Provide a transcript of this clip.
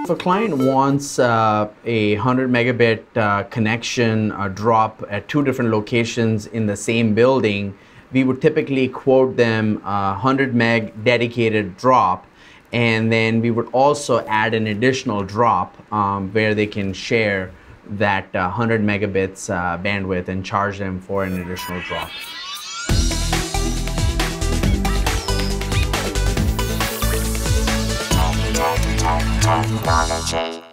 If a client wants a 100 megabit connection drop at two different locations in the same building, we would typically quote them a 100 meg dedicated drop, and then we would also add an additional drop where they can share that 100 megabits bandwidth and charge them for an additional drop. Technology.